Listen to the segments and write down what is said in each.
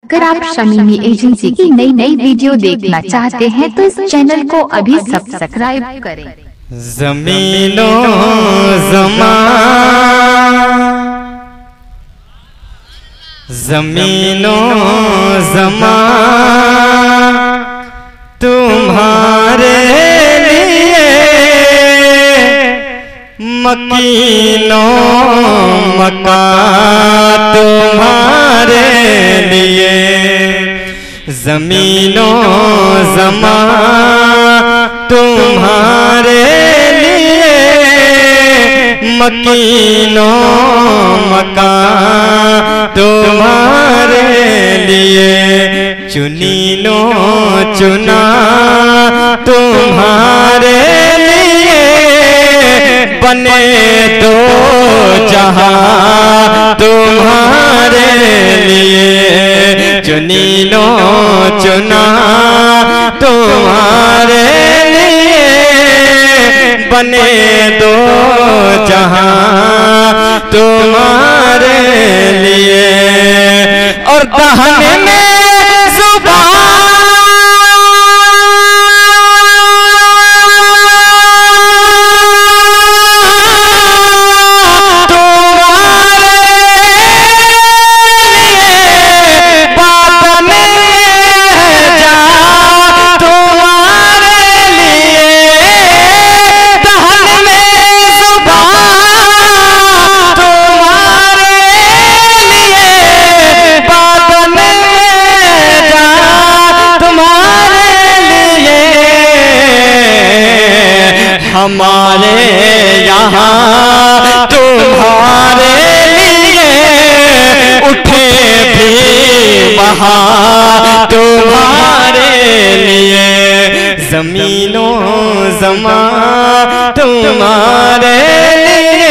अगर आप शमीमी एजेंसी की नई वीडियो देखना चाहते हैं तो इस चैनल को अभी सब्सक्राइब करें। ज़मीनो ज़मा ज़मीनो ज़मा तुम्हारे लिए, मकीनो मका तुम्हारे लिए, ज़मीनो ज़मा तुम्हारे लिए, मकीनो मका तुम्हारे लिए, चुनीनो चुना तुम्हारे लिए, बने दो जहां तुम्हारे लिए, चुनीनो चुना तुम्हारे लिए, बने दो जहां तुम्हारे लिए। और दहन में हमारे यहाँ तुम्हारे लिए उठे भी वहाँ तुम्हारे लिए, ज़मीनो ज़मा तुम्हारे लिए,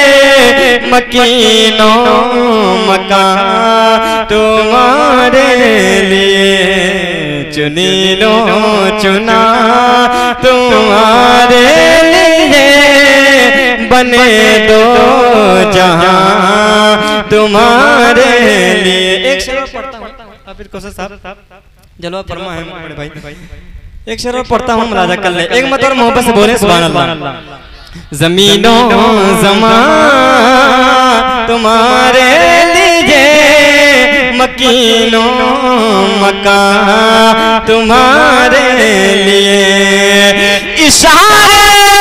मकीनो मका तुम्हारे लिए, चुनीनो चुना तुम्हारे लिए, बने दो जहां तुम्हारे लिए। एक शेर पढ़ता हूँ साहब, जलवा फरमा है बड़े भाई। एक शेर पढ़ता हूँ, मुलाजा कर ले, एक मत और मोहब्बत से बोले सुभान अल्लाह। ज़मीनो ज़मा तुम्हारे लिए, मकीनो मका तुम्हारे लिए, इशारे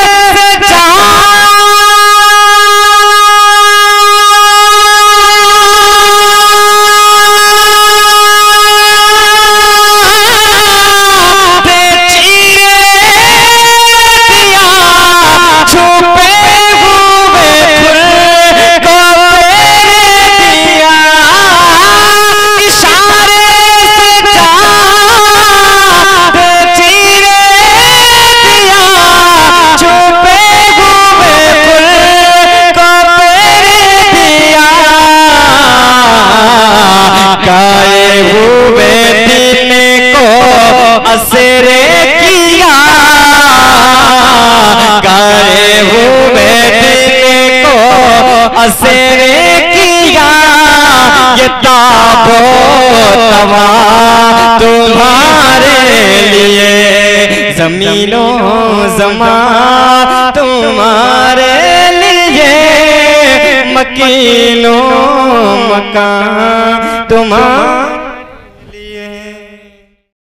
असरे किया, ये ताबो तवा तुम्हारे लिए, ज़मीनो ज़मा तुम्हारे लिए, मकीनो मका तुम्हारे